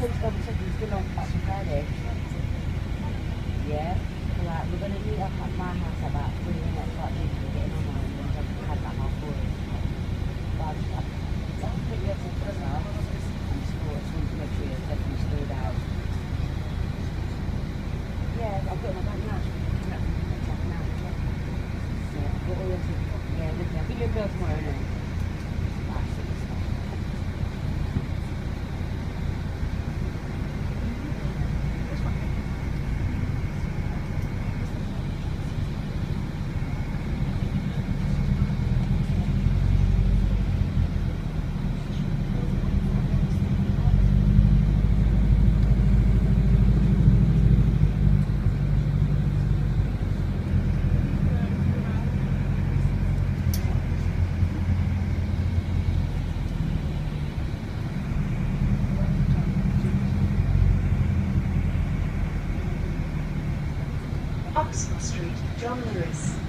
just double check you're still on Fashion Friday. Yeah? Right, we're going to meet up at my house about 3 minutes, so I think we're getting on now and then just head back half 4. But I'll put you up some first now. I'm just want to make sure you're definitely stored out. Yeah, I've got my bag now. Yeah, I've got all your things. Yeah, listen, I'll give you a bill tomorrow, innit? Right, so it's fine. Oxford Street, John Lewis.